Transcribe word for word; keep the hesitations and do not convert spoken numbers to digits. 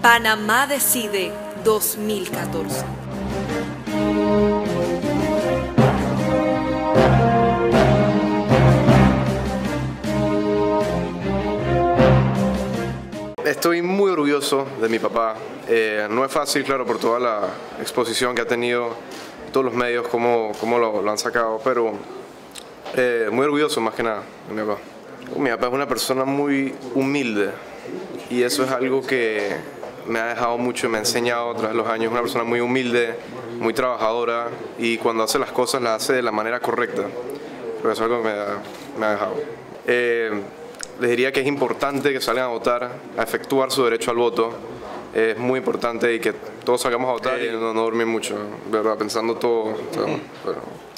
Panamá Decide dos mil catorce. Estoy muy orgulloso de mi papá. Eh, no es fácil, claro, por toda la exposición que ha tenido, todos los medios, cómo, cómo lo, lo han sacado, pero eh, muy orgulloso más que nada de mi papá. Mi papá es una persona muy humilde y eso es algo que me ha dejado mucho, me ha enseñado a través de los años. Es una persona muy humilde, muy trabajadora y cuando hace las cosas las hace de la manera correcta. Pero eso es algo que me ha, me ha dejado. Eh, les diría que es importante que salgan a votar, a efectuar su derecho al voto. Es muy importante y que todos salgamos a votar y no, no dormir mucho, ¿verdad? Pensando todo. todo pero